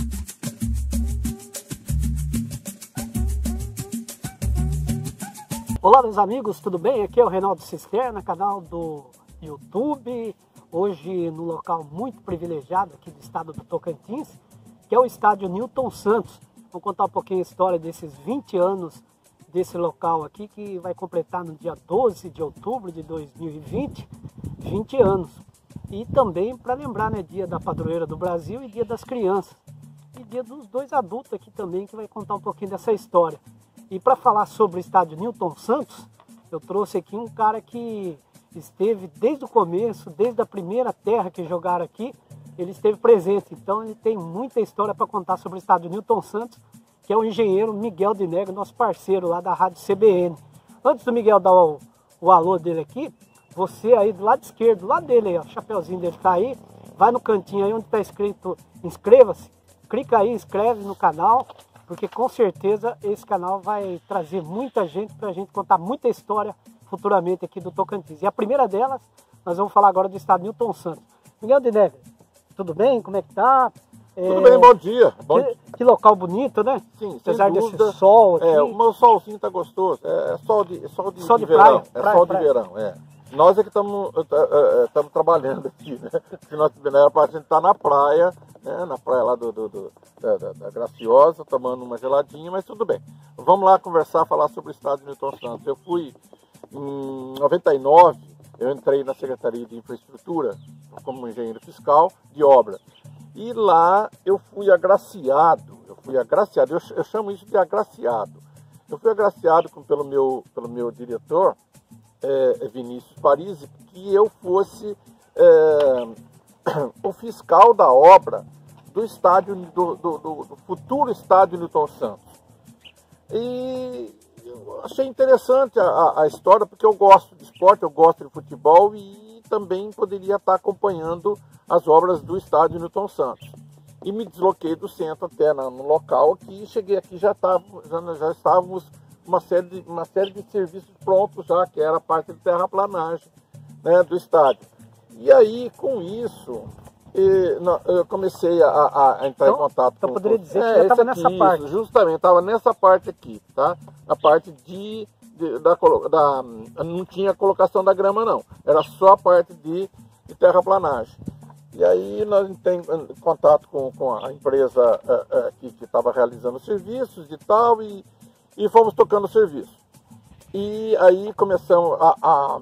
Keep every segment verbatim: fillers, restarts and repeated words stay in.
Olá meus amigos, tudo bem? Aqui é o Reinaldo Cisterna, canal do YouTube. Hoje no local muito privilegiado aqui do estado do Tocantins, que é o estádio Newton Santos. Vou contar um pouquinho a história desses vinte anos desse local aqui, que vai completar no dia doze de outubro de dois mil e vinte, vinte anos. E também para lembrar, né, dia da padroeira do Brasil e dia das crianças. E dia dos dois adultos aqui também, que vai contar um pouquinho dessa história. E para falar sobre o estádio Newton Santos, eu trouxe aqui um cara que esteve desde o começo, desde a primeira terra que jogaram aqui, ele esteve presente. Então ele tem muita história para contar sobre o estádio Newton Santos, que é o engenheiro Miguel de Negro, nosso parceiro lá da Rádio C B N. Antes do Miguel dar o, o alô dele aqui, você aí do lado esquerdo, do lado dele aí, ó, o chapeuzinho dele tá aí, vai no cantinho aí onde está escrito inscreva-se, clica aí, inscreve no canal, porque com certeza esse canal vai trazer muita gente para a gente contar muita história futuramente aqui do Tocantins. E a primeira delas, nós vamos falar agora do estádio Newton Santos. Miguel de Negro, tudo bem? Como é que tá? Tudo é, bem, bom dia. Bom... Que, que local bonito, né? Sim, apesar sem dúvida, desse sol aqui. É, o meu solzinho tá gostoso. É sol de, sol de, sol de, de verão. praia, é praia, sol praia. de verão, é. Nós é que estamos estamos trabalhando aqui, né? Se nós era para a gente estar na praia, né? Na praia lá do, do, do da, da, da Graciosa, tomando uma geladinha, mas tudo bem. Vamos lá conversar, falar sobre o estádio Newton Santos. Eu fui em noventa e nove, eu entrei na Secretaria de Infraestrutura como engenheiro fiscal de obra. E lá eu fui agraciado, eu fui agraciado, eu, eu chamo isso de agraciado. Eu fui agraciado com, pelo, meu, pelo meu diretor, é, Vinícius Parisi, que eu fosse é, o fiscal da obra do estádio, do, do, do, do futuro estádio Newton Santos. E eu achei interessante a, a história, porque eu gosto de esporte, eu gosto de futebol e também poderia estar acompanhando as obras do estádio Newton Santos. E me desloquei do centro até na, no local aqui, e cheguei aqui, já, tava, já, já estávamos uma série, de, uma série de serviços prontos já, que era a parte de terraplanagem, né, do estádio. E aí, com isso, e, não, eu comecei a, a entrar então, em contato então com... Eu poderia dizer é, que já estava nessa isso, parte. Justamente, estava nessa parte aqui, tá? Na parte de... de da, da, não tinha colocação da grama, não. Era só a parte de, de terraplanagem. E aí nós temos contato com, com a empresa uh, uh, que estava realizando serviços e tal, e, e fomos tocando o serviço. E aí começamos a, a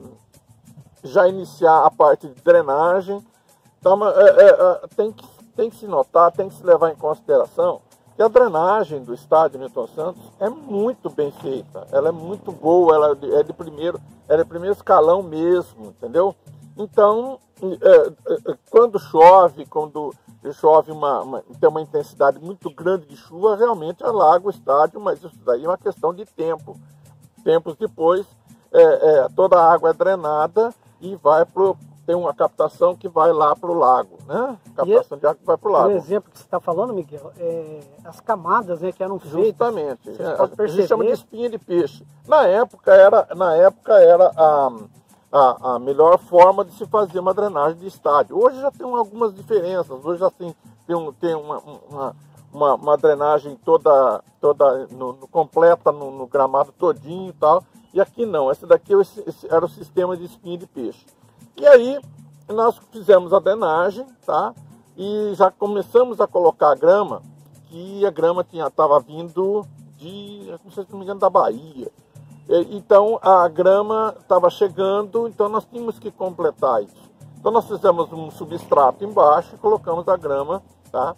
já iniciar a parte de drenagem. Então, uh, uh, uh, tem, que, tem que se notar, tem que se levar em consideração que a drenagem do estádio Newton Santos é muito bem feita. Ela é muito boa, ela é de primeiro, ela é de primeiro escalão mesmo, entendeu? Então, é, é, quando chove, quando chove uma, uma, tem uma intensidade muito grande de chuva, realmente alaga o estádio, mas isso daí é uma questão de tempo. Tempos depois, é, é, toda a água é drenada e vai pro, tem uma captação que vai lá para o lago, né? Captação e, de água que vai para o lago. O exemplo que você está falando, Miguel, é as camadas, né, que eram feitas. Justamente. Você É, pode a perceber. gente chama de espinha de peixe. Na época era, na época era a A, a melhor forma de se fazer uma drenagem de estádio. Hoje já tem algumas diferenças, hoje já tem, tem, um, tem uma, uma, uma, uma drenagem toda, toda no, no, completa no, no gramado todinho e tal, e aqui não, esse daqui era o sistema de espinha de peixe. E aí nós fizemos a drenagem, tá? E já começamos a colocar a grama, que a grama estava vindo de, não sei se não me engano, da Bahia. Então a grama estava chegando, então nós tínhamos que completar isso. Então nós fizemos um substrato embaixo e colocamos a grama, tá?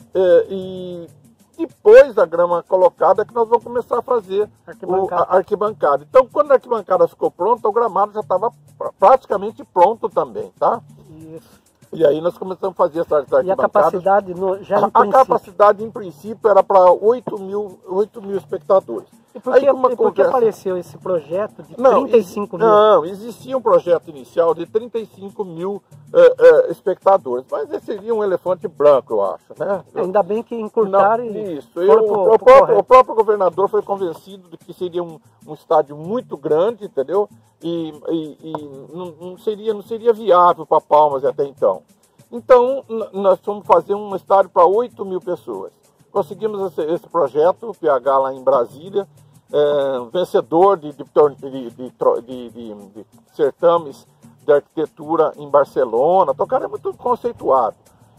E depois da grama colocada é que nós vamos começar a fazer arquibancada. O, a arquibancada. Então quando a arquibancada ficou pronta, o gramado já estava praticamente pronto também, tá? Isso. E aí nós começamos a fazer essa arquibancada. E a capacidade no, já a, a capacidade em princípio era para oito mil espectadores. E por, que, aí, uma e por que conversa... apareceu esse projeto de não, trinta e cinco mil? Não, existia um projeto inicial de trinta e cinco mil uh, uh, espectadores, mas esse seria um elefante branco, eu acho, né? Ainda bem que encurtaram não, e... Isso, eu, pro, o, próprio, o próprio governador foi convencido de que seria um, um estádio muito grande, entendeu? E, e, e não, não, seria, não seria viável para Palmas até então. Então, nós fomos fazer um estádio para oito mil pessoas. Conseguimos esse, esse projeto, o P H lá em Brasília, é, vencedor de, de, de, de, de, de certames de arquitetura em Barcelona. Então, o cara é muito conceituado.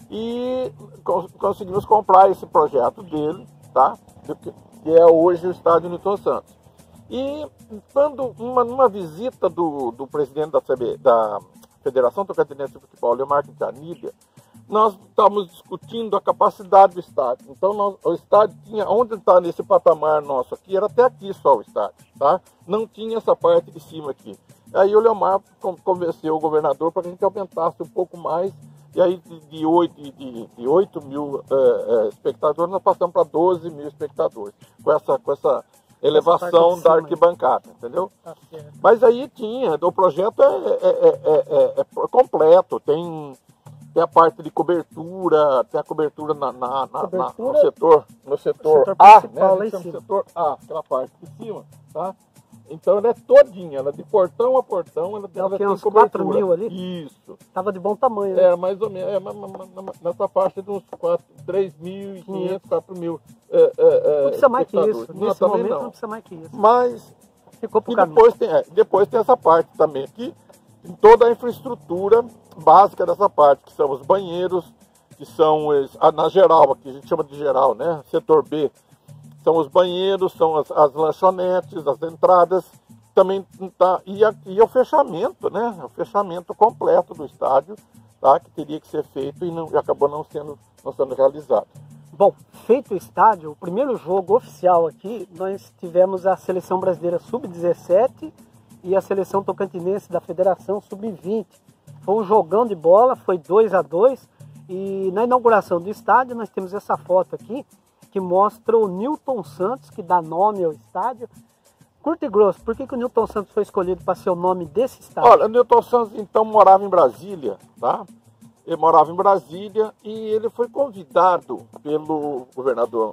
E conseguimos comprar esse projeto dele, tá? Que é hoje o estádio Newton Santos. E quando uma, numa visita do, do presidente da, C B, da Federação Tocantinense de Futebol, Leomar Quintanilha, nós estávamos discutindo a capacidade do estádio. Então, nós, o estádio tinha, onde está nesse patamar nosso aqui, era até aqui só o estádio, tá? Não tinha essa parte de cima aqui. Aí o Leomar convenceu o governador para que a gente aumentasse um pouco mais, e aí de, de, oito, de, de oito mil é, é, espectadores, nós passamos para doze mil espectadores, com essa, com essa elevação essa da arquibancada, entendeu? Tá. Mas aí tinha, o projeto é, é, é, é, é completo, tem... Tem a parte de cobertura, tem a cobertura na, na, na, cobertura, na, no setor, no setor, setor A, né? No setor A, aquela parte de cima, tá? Então ela é todinha, ela é de portão a portão, ela, ela tem uns cobertura. quatro mil ali? Isso. Tava de bom tamanho, né? É, mais ou menos, é, nessa faixa de uns três mil e quinhentos, quatro mil. É, é, não precisa mais que isso, não, nesse momento não. não precisa mais que isso. Mas, ficou pro e depois tem, é, depois tem essa parte também aqui, em toda a infraestrutura básica dessa parte, que são os banheiros, que são, na geral, aqui a gente chama de geral, né? Setor B, são os banheiros, são as, as lanchonetes, as entradas, também tá, e, a, e o fechamento, né? O fechamento completo do estádio, tá? Que teria que ser feito e, não, e acabou não sendo, não sendo realizado. Bom, feito o estádio, o primeiro jogo oficial aqui, nós tivemos a Seleção Brasileira sub dezessete e a Seleção Tocantinense da Federação sub vinte. Foi um jogão de bola, foi dois a dois, e na inauguração do estádio nós temos essa foto aqui, que mostra o Newton Santos, que dá nome ao estádio. Curto e grosso, por que, que o Newton Santos foi escolhido para ser o nome desse estádio? Olha, o Newton Santos então morava em Brasília, tá? Ele morava em Brasília e ele foi convidado pelo governador,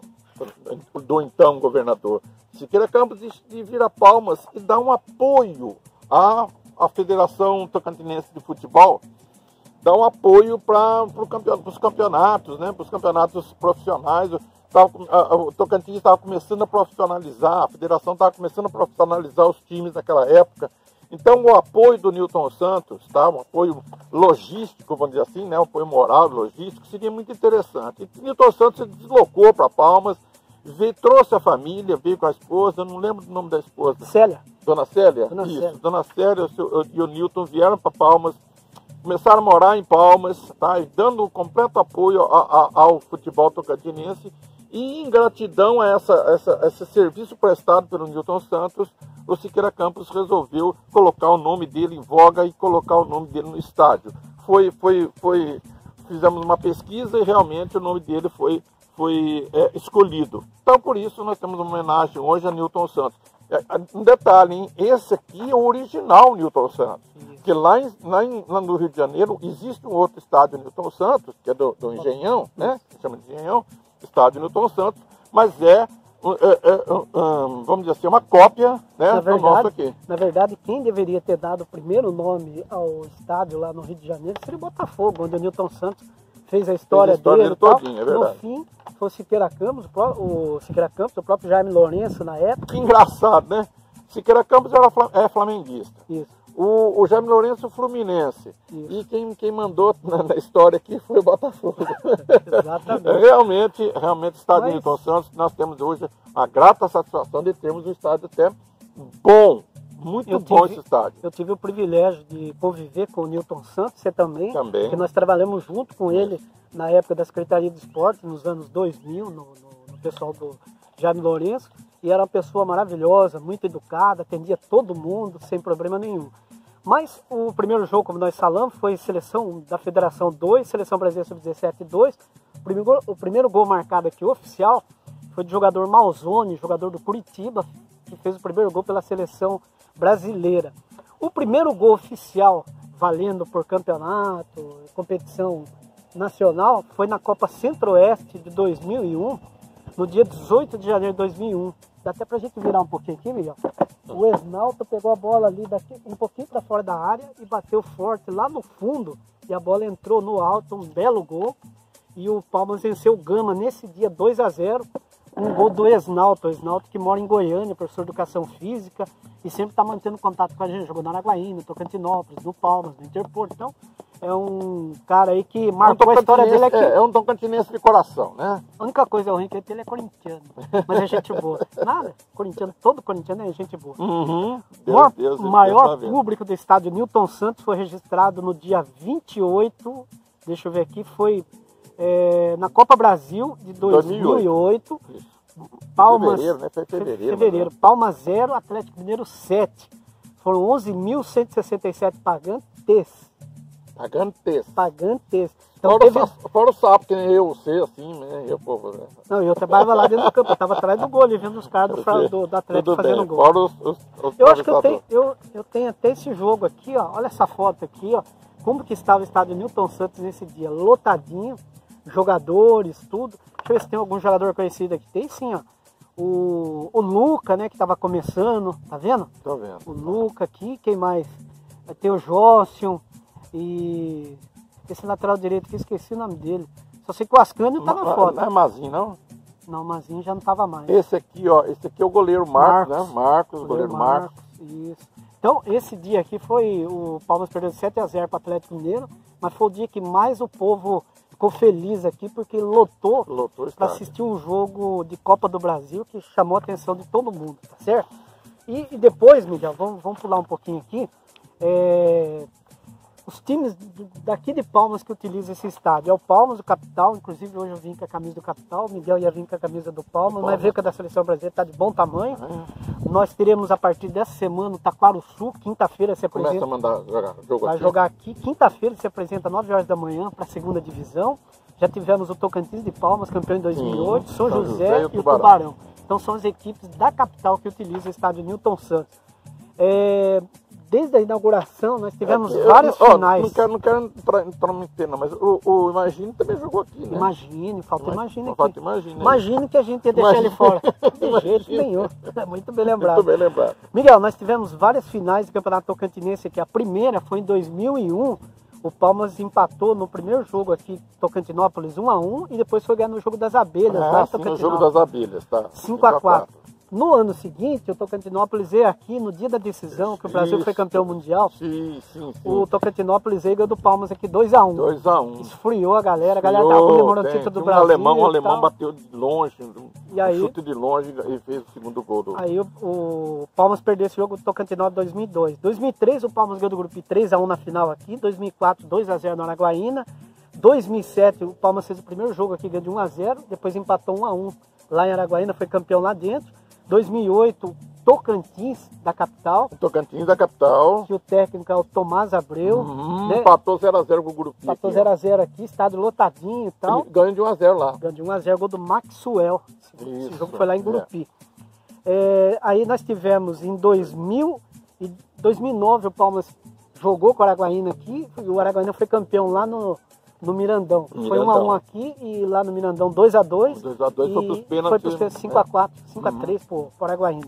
do então governador Siqueira Campos, de vir a Palmas e dar um apoio à, à Federação Tocantinense de Futebol, dar um apoio para campeon, os campeonatos, né, para os campeonatos profissionais. Tava, a, o Tocantins estava começando a profissionalizar, a federação estava começando a profissionalizar os times naquela época. Então o apoio do Newton Santos, tá, um apoio logístico, vamos dizer assim, né, um apoio moral, logístico, seria muito interessante. E Newton Santos se deslocou para Palmas, veio, trouxe a família, veio com a esposa, eu não lembro do nome da esposa. Célia. Dona Célia? Dona Isso, Célia. Dona Célia e o Newton vieram para Palmas, começaram a morar em Palmas, tá, e dando completo apoio a, a, ao futebol tocantinense. E em gratidão a essa, essa, esse serviço prestado pelo Newton Santos, o Siqueira Campos resolveu colocar o nome dele em voga e colocar o nome dele no estádio. Foi, foi, foi, fizemos uma pesquisa e realmente o nome dele foi, foi é, escolhido. Então por isso nós temos uma homenagem hoje a Newton Santos. Um detalhe, hein? Esse aqui é o original Newton Santos. Porque lá, em, lá, em, lá no Rio de Janeiro existe um outro estádio Newton Santos, que é do, do Engenhão, né? Se chama de Engenhão. Estádio Newton Santos, mas é, é, é, é vamos dizer assim, uma cópia, né, na verdade, do nosso aqui. Na verdade, quem deveria ter dado o primeiro nome ao estádio lá no Rio de Janeiro seria o Botafogo, onde o Newton Santos fez a história, fez a história dele, dele todinha, é verdade. No fim, foi o Siqueira Campos, o Siqueira Campos, o próprio Jaime Lourenço na época. Que engraçado, né? Siqueira Campos era, é flamenguista. Isso. O, o Jaime Lourenço Fluminense. Isso. E quem, quem mandou na, na história aqui foi o Botafogo. Exatamente. realmente, realmente, o estádio Mas... Newton Santos, nós temos hoje a grata satisfação de termos um estádio até bom, muito eu bom tive, esse estádio. Eu tive o privilégio de conviver com o Newton Santos, você também, também. Porque nós trabalhamos junto com ele na época da Secretaria de Esporte, nos anos dois mil, no, no, no pessoal do Jaime Lourenço, e era uma pessoa maravilhosa, muito educada, atendia todo mundo, sem problema nenhum. Mas o primeiro jogo, como nós falamos, foi seleção da Federação dois, Seleção Brasileira sub dezessete dois. O primeiro, o primeiro gol marcado aqui, oficial, foi do jogador Malzone, jogador do Curitiba, que fez o primeiro gol pela Seleção Brasileira. O primeiro gol oficial, valendo por campeonato, competição nacional, foi na Copa Centro-Oeste de dois mil e um, no dia dezoito de janeiro de dois mil e um. Dá até pra gente virar um pouquinho aqui, Miguel. O Esnalto pegou a bola ali daqui, um pouquinho para fora da área e bateu forte lá no fundo e a bola entrou no alto, um belo gol. E o Palmas venceu o Gama nesse dia dois a zero. Um gol do Esnalto, o Esnalto que mora em Goiânia, professor de Educação Física, e sempre está mantendo contato com a gente, jogou na Araguaína, Tocantinópolis, no Palmas, no Interporto. Então, é um cara aí que marcou é um a história dele aqui. É, é um tocantinense de coração, né? A única coisa ruim é que ele é corintiano, mas é gente boa. Nada, corintiano, todo corintiano é gente boa. Uhum. O maior, Deus, Deus, maior Deus público do estádio Newton Santos foi registrado no dia vinte e oito, deixa eu ver aqui, foi é, na Copa Brasil de dois mil e oito. Palmas, fevereiro, né? Foi fevereiro. fevereiro. Né? Palmas zero, Atlético Mineiro sete. Foram onze mil cento e sessenta e sete pagantes. Pagantes. Pagantes. Então, fora, teve... o, fora o sapo, que nem eu, você, assim, né? Eu, pô, né? Não, eu trabalhava lá dentro do campo, eu estava atrás do gol ali, vendo os caras do, do, do Atlético Tudo fazendo bem. gol. Fora os, os, os eu acho que eu tenho, eu, eu tenho até esse jogo aqui, ó. Olha essa foto aqui, ó. Como que estava o estádio Newton Santos nesse dia, lotadinho, jogadores, tudo. Deixa eu ver se tem algum jogador conhecido aqui. Tem sim, ó. O, o Luca, né, que estava começando, tá vendo? Tô vendo. O Luca aqui, quem mais? Vai ter o Jócio e esse lateral direito que eu esqueci o nome dele. Só sei que o Ascânio tá na foto. Não é Mazinho, não? Não, o Mazinho já não tava mais. Esse aqui, ó, esse aqui é o goleiro Marcos, Marcos, né? Marcos, o goleiro, goleiro Marcos. Marcos. Isso. Então, esse dia aqui foi, o Palmas perdeu sete a zero para o Atlético Mineiro, mas foi o dia que mais o povo ficou feliz aqui, porque lotou, Lotou para assistir um jogo de Copa do Brasil que chamou a atenção de todo mundo, tá certo? E, e depois, Miguel, vamos, vamos pular um pouquinho aqui, é, os times daqui de Palmas que utilizam esse estádio, é o Palmas, o Capital, inclusive hoje eu vim com a camisa do Capital, o Miguel ia vir com a camisa do Palmas, mas veio com a da Seleção Brasileira, está de bom tamanho. É. Nós teremos a partir dessa semana o Taquaruçu, quinta-feira se apresenta. Começa a mandar jogar, jogo vai aqui. jogar aqui, quinta-feira se apresenta às nove horas da manhã para a segunda divisão. Já tivemos o Tocantins de Palmas, campeão em dois mil e oito, Sim, São, São José, José e o Tubarão. Tubarão. Então são as equipes da capital que utilizam o estádio Newton Santos. É, desde a inauguração nós tivemos é, várias eu, finais. Ó, não quero, não quero intrometer não, mas o, o Imagine também jogou aqui, né? Imagine, falta Imagine aqui. Falta Imagine, Imagine que a gente ia deixar Imagine. ele fora. De jeito nenhum. Muito bem lembrado. Muito bem lembrado. Miguel, nós tivemos várias finais do Campeonato Tocantinense aqui. A primeira foi em dois mil e um. O Palmas empatou no primeiro jogo aqui, Tocantinópolis, um a um, e depois foi ganhar no jogo das abelhas. Ah, lá sim, no jogo das abelhas, tá. cinco a quatro. No ano seguinte, o Tocantinópolis veio aqui, no dia da decisão, que o Brasil Isso. foi campeão mundial. Sim, sim, sim. O Tocantinópolis veio ganhou do Palmas aqui dois a um. dois a um. Esfriou a galera, a galera tava comemorando o título do um Brasil. Alemão, um alemão bateu de longe, um e aí, chute de longe e fez o segundo gol. Do... Aí o, o Palmas perdeu esse jogo do Tocantinópolis em dois mil e dois. dois mil e três o Palmas ganhou do grupo três a um na final aqui. dois mil e quatro, dois a zero no Araguaína. dois mil e sete o Palmas fez o primeiro jogo aqui, ganhou de um a zero. Depois empatou um a um lá em Araguaína, foi campeão lá dentro. dois mil e oito, Tocantins da capital. Tocantins da capital. Que o técnico é o Tomás Abreu. Uhum, né? Empatou zero a zero com o grupo. Empatou zero a zero aqui, estádio lotadinho e tal. Ganhou de um a zero lá. Ganhou de um a zero, gol do Maxwell. Esse, Isso, esse jogo foi lá em Gurupi. É. É, aí nós tivemos em dois mil e dois mil e nove o Palmas jogou com o Araguaína aqui. E o Araguaína foi campeão lá no, no Mirandão. Mirandão. Foi um a um aqui e lá no Mirandão dois a dois. dois a dois foi para os pênaltis. Foi para os pênaltis cinco a quatro, cinco a três uhum. para o Araguaína.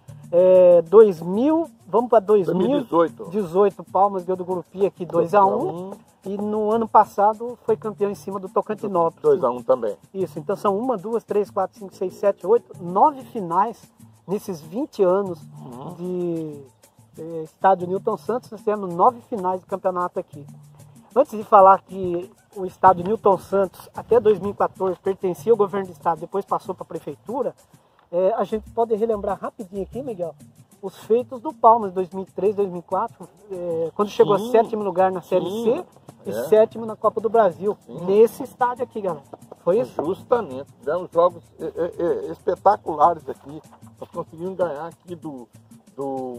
É, dois mil, vamos para dois mil e dezoito, Palmas ganhou do Gurupi aqui dois a um. E no ano passado foi campeão em cima do Tocantinópolis. dois a um também. Isso, então são uma, duas, três, quatro, cinco, seis, sete, oito, nove finais nesses vinte anos uhum. de eh, estádio Newton Santos. Nós temos nove finais de campeonato aqui. Antes de falar que o estádio Newton Santos até dois mil e quatorze pertencia ao governo do estado, depois passou para a prefeitura, eh, a gente pode relembrar rapidinho aqui, Miguel, os feitos do Palmas dois mil e três, dois mil e quatro, eh, quando chegou sim, a sétimo lugar na Série sim, C e é. sétimo na Copa do Brasil, sim. nesse estádio aqui, galera. Foi isso? Justamente, tivemos jogos é, é, espetaculares aqui. Nós conseguimos ganhar aqui do, do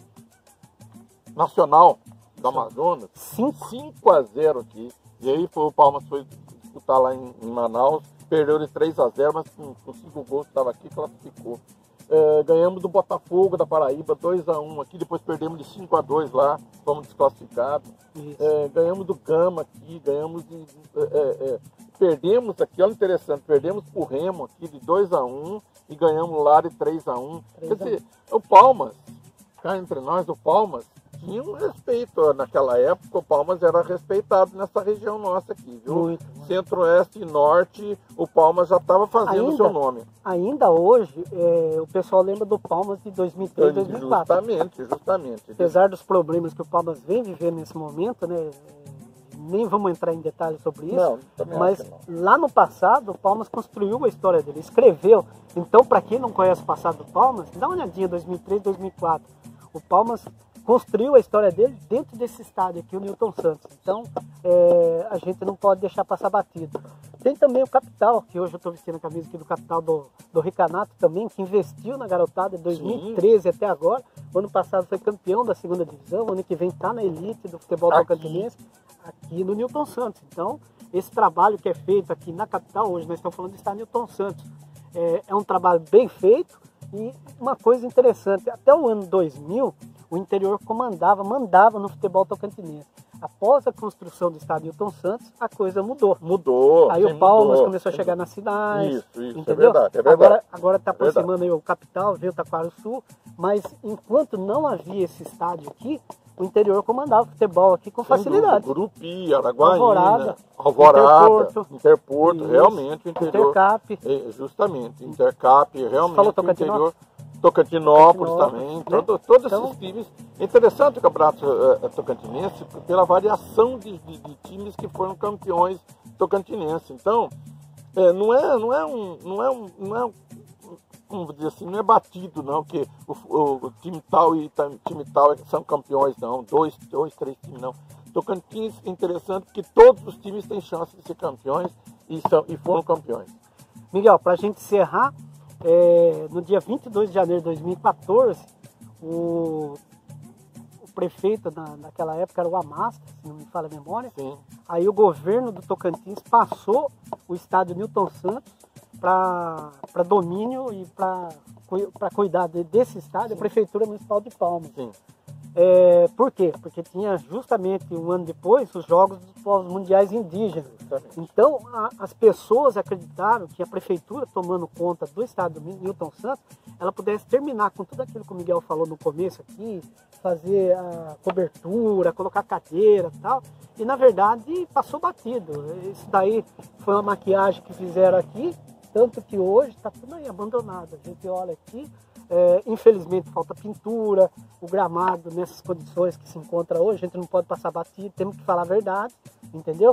Nacional do Amazonas cinco a zero aqui. E aí foi, o Palmas foi disputar lá em, em Manaus, perdeu de três a zero, mas com, com cinco gols que estava aqui, classificou. É, ganhamos do Botafogo da Paraíba dois a um aqui, depois perdemos de cinco a dois lá, fomos desclassificados. É, ganhamos do Gama aqui, ganhamos de, é, é, perdemos aqui, olha interessante, perdemos pro Remo aqui de dois a um e ganhamos lá de três a um. Quer dizer, o Palmas, cá entre nós, o Palmas tinha um respeito. Naquela época, o Palmas era respeitado nessa região nossa aqui, viu? Muito, muito. Centro-Oeste e Norte, o Palmas já estava fazendo o seu nome. Ainda hoje, é, o pessoal lembra do Palmas de dois mil e três, dois mil e quatro. Justamente, justamente. Apesar dos problemas que o Palmas vem vivendo nesse momento, né? Nem vamos entrar em detalhes sobre isso, não, mas lá no passado, o Palmas construiu a história dele, escreveu. Então, para quem não conhece o passado do Palmas, dá uma olhadinha, dois mil e três, dois mil e quatro. O Palmas construiu a história dele dentro desse estádio aqui, o Newton Santos. Então, é, a gente não pode deixar passar batido. Tem também o Capital, que hoje eu estou vestindo a camisa aqui do Capital do, do Ricanato também, que investiu na garotada de dois mil e treze Sim. até agora. O ano passado foi campeão da segunda divisão, o ano que vem está na elite do futebol tocantinense, aqui no Newton Santos. Então, esse trabalho que é feito aqui na Capital, hoje nós estamos falando do estádio Newton Santos, é, é um trabalho bem feito. E uma coisa interessante, até o ano dois mil, o interior comandava, mandava no futebol tocantinense. Após a construção do estádio Newton Santos, a coisa mudou. Mudou. Aí o Palmas começou a chegar nas cidades. Isso, isso, entendeu? é verdade. É verdade. Agora está aproximando aí o Capital, veio o Taquarussu, mas enquanto não havia esse estádio aqui, o interior comandava o futebol aqui com facilidade. Gurupi, Araguaína, Alvorada, Alvorada, Interporto, Interporto isso, realmente o interior. Intercap. É, justamente, Intercap, realmente falou o interior. Tocantinópolis, Tocantinópolis também, né? todo, todos Então, esses times. É interessante o campeonato uh, tocantinense pela variação de, de, de times que foram campeões tocantinenses. Então, é, não é, não é um, não é um, não é um, vamos dizer assim, não é batido não que o, o, o time tal e o time tal são campeões não, dois, dois, três times não. Tocantins é interessante porque todos os times têm chance de ser campeões e, são, e foram campeões. Miguel, para a gente encerrar, é, no dia vinte e dois de janeiro de dois mil e quatorze, o, o prefeito na, naquela época era o Amasta, se não me falha a memória. Sim. Aí o governo do Tocantins passou o estádio Newton Santos para domínio e para cuidar de, desse estádio, Sim. a Prefeitura Municipal de Palmas. Sim. É, por quê? Porque tinha justamente um ano depois os Jogos dos Povos Mundiais Indígenas. Justamente. Então a, as pessoas acreditaram que a Prefeitura, tomando conta do estádio do Newton Santos, ela pudesse terminar com tudo aquilo que o Miguel falou no começo aqui, fazer a cobertura, colocar cadeira e tal. E na verdade passou batido. Isso daí foi uma maquiagem que fizeram aqui, tanto que hoje está tudo aí abandonado. A gente olha aqui, é, infelizmente falta pintura, o gramado nessas condições que se encontra hoje, a gente não pode passar batido, temos que falar a verdade, entendeu?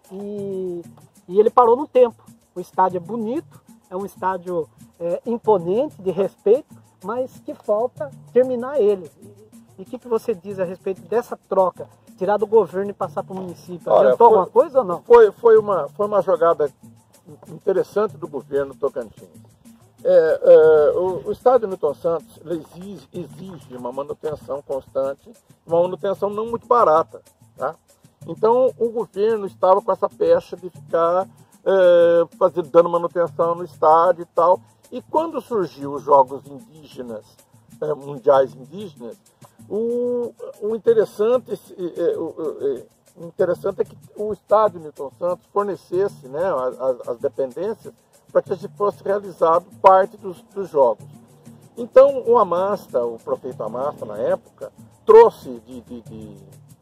E, e ele parou no tempo. O estádio é bonito, é um estádio é, imponente, de respeito, mas que falta terminar ele. E o que, que você diz a respeito dessa troca? Tirar do governo e passar para o município. Adiantou alguma coisa ou não? Foi, foi, uma, foi uma jogada interessante do governo Tocantins. É, é, o, o estádio Newton Santos exige, exige uma manutenção constante, uma manutenção não muito barata. Tá? Então o governo estava com essa pecha de ficar é, fazer, dando manutenção no estádio e tal. E quando surgiu os Jogos Indígenas, é, Mundiais Indígenas, o, o, interessante, é, o, é, o interessante é que o estádio Newton Santos fornecesse, né, as, as dependências para que fosse realizado parte dos, dos jogos. Então o Amasta, o prefeito Amasta na época, trouxe de, de, de,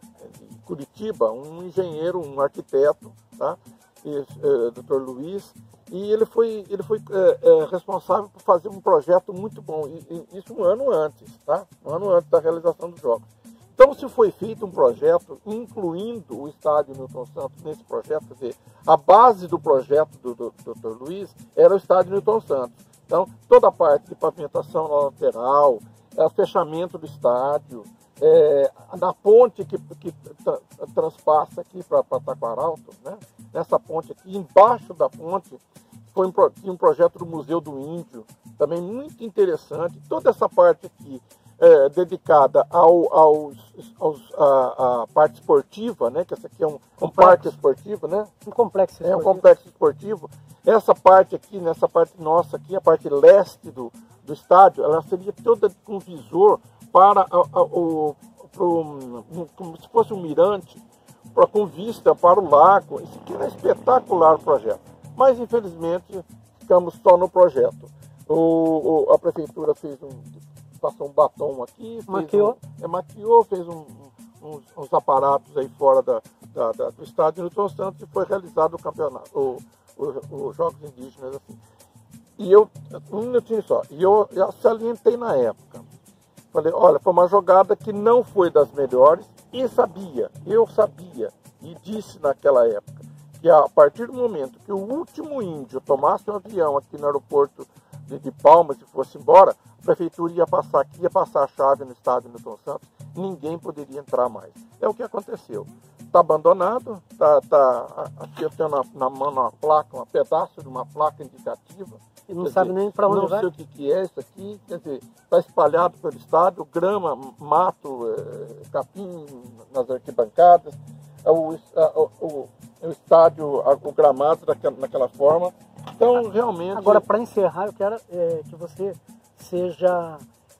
de Curitiba um engenheiro, um arquiteto, tá? e, é, doutor Luiz, e ele foi, ele foi é, é, responsável por fazer um projeto muito bom, e, e isso um ano antes, tá? um ano antes da realização dos jogos. Então se foi feito um projeto, incluindo o estádio Newton Santos nesse projeto, quer dizer, a base do projeto do, do, do doutor Luiz era o estádio Newton Santos. Então toda a parte de pavimentação na lateral, é, fechamento do estádio, é, na ponte que, que tra, transpassa aqui para Taquaralto, né? Nessa ponte aqui, embaixo da ponte, foi um, tinha um projeto do Museu do Índio, também muito interessante. Toda essa parte aqui, É, dedicada ao, aos, aos, a, a parte esportiva, né? Que essa aqui é um, um parque esportivo, né? Um complexo esportivo. É um complexo esportivo. Essa parte aqui, nessa parte nossa aqui, a parte leste do, do estádio, ela seria toda com visor para a, a, o, pro, como se fosse um mirante, pra, com vista para o lago. Isso aqui era espetacular o projeto. Mas infelizmente ficamos só no projeto. O, o, a prefeitura fez um passou um batom aqui, fez maquiou, um, é, maquiou, fez um, um, uns, uns aparatos aí fora da, da, da, do estádio Newton Santos e foi realizado o campeonato, o, o, os Jogos Indígenas assim. E eu, um minutinho só, e eu, eu salientei na época, falei, olha, foi uma jogada que não foi das melhores e sabia, eu sabia e disse naquela época que a partir do momento que o último índio tomasse um avião aqui no aeroporto de, de Palmas e fosse embora, a prefeitura ia passar aqui, ia passar a chave no estádio Newton Santos, ninguém poderia entrar mais. É o que aconteceu. Está abandonado, tá, tá, aqui eu tenho na, na mão uma placa, um pedaço de uma placa indicativa. E não sabe dizer, nem para onde não vai? Não sei o que, que é isso aqui, quer dizer, está espalhado pelo estádio, grama, mato, é, capim nas arquibancadas, o, o, o, o estádio, o gramado daquela, daquela forma. Então, realmente... Agora, para encerrar, eu quero é, que você seja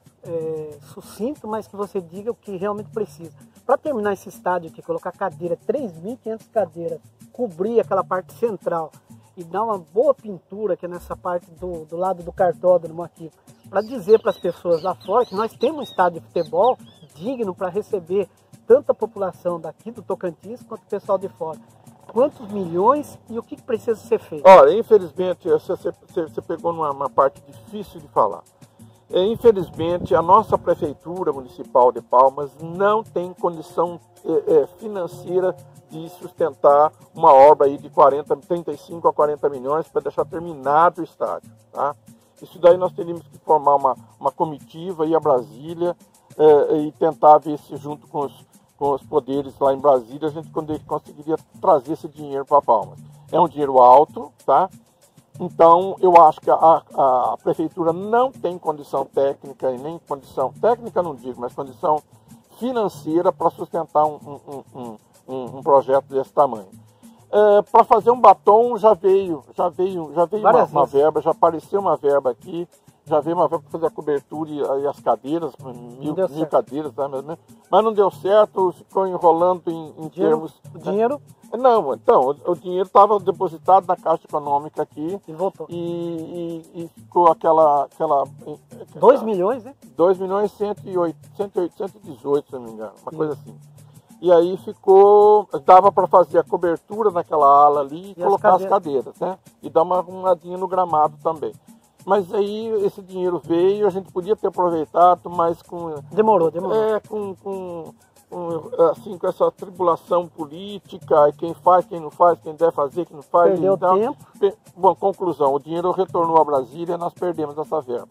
é, sucinto, mas que você diga o que realmente precisa. Para terminar esse estádio aqui, colocar cadeira, três mil e quinhentas cadeiras, cobrir aquela parte central e dar uma boa pintura aqui nessa parte do, do lado do cartódromo aqui, para dizer para as pessoas lá fora que nós temos um estádio de futebol digno para receber tanta população daqui do Tocantins quanto o pessoal de fora. Quantos milhões e o que precisa ser feito? Olha, infelizmente, você, você, você pegou numa uma parte difícil de falar. É, infelizmente, a nossa Prefeitura Municipal de Palmas não tem condição é, é, financeira de sustentar uma obra aí de quarenta, trinta e cinco a quarenta milhões para deixar terminado o estádio. Tá? Isso daí nós teríamos que formar uma, uma comitiva, ir a Brasília é, e tentar ver se junto com os, com os poderes lá em Brasília a gente conseguiria trazer esse dinheiro para Palmas. É um dinheiro alto, tá? Então, eu acho que a, a, a prefeitura não tem condição técnica e nem condição, técnica não digo, mas condição financeira para sustentar um, um, um, um, um projeto desse tamanho. É, para fazer um batom já veio, já veio, já veio uma, uma verba, já apareceu uma verba aqui, já veio uma verba para fazer a cobertura e, e as cadeiras, mil, mil cadeiras, tá, mas, mas não deu certo, ficou enrolando em, em dinheiro, termos... O dinheiro? Não, então, o, o dinheiro estava depositado na Caixa Econômica aqui. E voltou. E, e, e ficou aquela... aquela dois milhões, né? dois milhões e cento e oito, cento e dezoito, se não me engano, uma Sim. coisa assim. E aí ficou, dava para fazer a cobertura naquela ala ali e, e colocar as cadeiras, as cadeiras, né? E dar uma arrumadinha no gramado também. Mas aí esse dinheiro veio, a gente podia ter aproveitado, mas com... Demorou, demorou. É, com... com assim, com essa tribulação política, e quem faz, quem não faz, quem deve fazer, quem não faz. Perdeu então, tempo. Per... Bom, conclusão, o dinheiro retornou a Brasília e nós perdemos essa verba.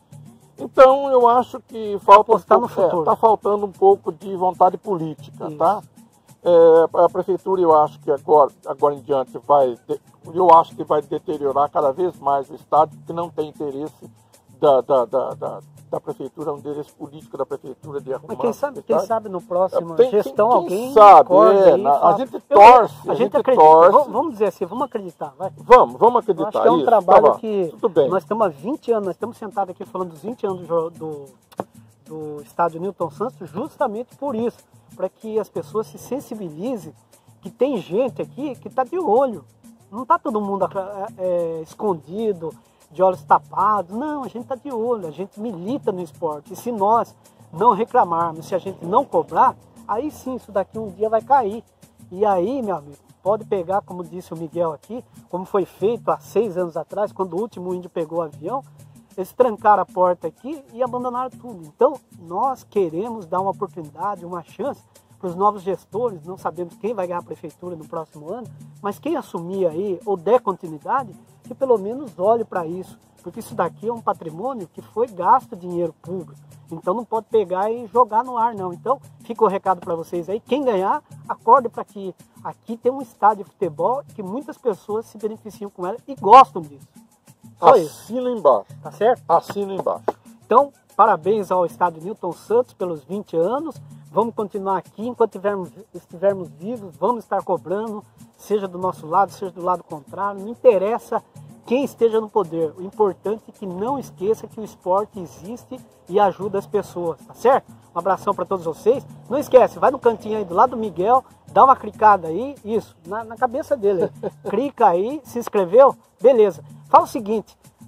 Então, eu acho que falta um pouco, é, tá faltando um pouco de vontade política, Isso. tá? É, a prefeitura, eu acho que agora, agora em diante vai, eu acho que vai deteriorar cada vez mais o estádio, porque não tem interesse da, da, da, da da prefeitura, um interesse político da prefeitura de arrumar. Mas quem sabe, quem sabe no próximo tem, gestão quem, alguém quem sabe, é, aí, na, fala, a gente torce, eu, a, a gente, gente acredita, torce. Vamos, vamos dizer assim, vamos acreditar, vai. Vamos, vamos acreditar. Eu acho que é um isso, trabalho tá que Tudo bem. nós estamos há vinte anos, nós estamos sentados aqui falando dos vinte anos do, do, do estádio Newton Santos, justamente por isso, para que as pessoas se sensibilizem que tem gente aqui que está de olho, não está todo mundo é, é, escondido, de olhos tapados, não, a gente está de olho, a gente milita no esporte, e se nós não reclamarmos, se a gente não cobrar, aí sim, isso daqui um dia vai cair, e aí, meu amigo, pode pegar, como disse o Miguel aqui, como foi feito há seis anos atrás, quando o último índio pegou o avião, eles trancaram a porta aqui e abandonaram tudo. Então, nós queremos dar uma oportunidade, uma chance para os novos gestores, não sabemos quem vai ganhar a prefeitura no próximo ano, mas quem assumir aí, ou der continuidade, que pelo menos olhe para isso, porque isso daqui é um patrimônio que foi gasto dinheiro público, então não pode pegar e jogar no ar não. Então fica o recado para vocês aí, quem ganhar, acorde para que aqui tem um estádio de futebol que muitas pessoas se beneficiam com ela e gostam disso. Só Assina isso. embaixo. Tá certo? Assina embaixo. Então, parabéns ao estádio Newton Santos pelos vinte anos, vamos continuar aqui, enquanto tivermos, estivermos vivos, vamos estar cobrando, seja do nosso lado, seja do lado contrário, não interessa quem esteja no poder, o importante é que não esqueça que o esporte existe e ajuda as pessoas, tá certo? Um abração para todos vocês, não esquece, vai no cantinho aí do lado do Miguel, dá uma clicada aí, isso, na, na cabeça dele, aí. Clica aí, se inscreveu, beleza. Fala o seguinte,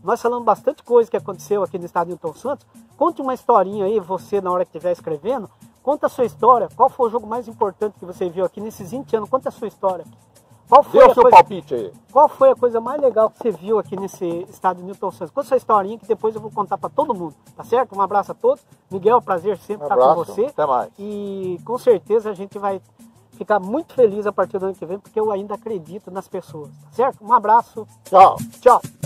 nós falamos bastante coisa que aconteceu aqui no estado de Newton Santos. Conte uma historinha aí, você na hora que estiver escrevendo, conta a sua história. Qual foi o jogo mais importante que você viu aqui nesses vinte anos? Conta a sua história. Qual foi Dê a o seu coisa, palpite aí. Qual foi a coisa mais legal que você viu aqui nesse estado de Newton Santos? Conta a sua historinha que depois eu vou contar para todo mundo, tá certo? Um abraço a todos. Miguel, prazer sempre Um estar abraço, com você. até mais. E com certeza a gente vai ficar muito feliz a partir do ano que vem, porque eu ainda acredito nas pessoas, tá certo? Um abraço. Tchau. Tchau.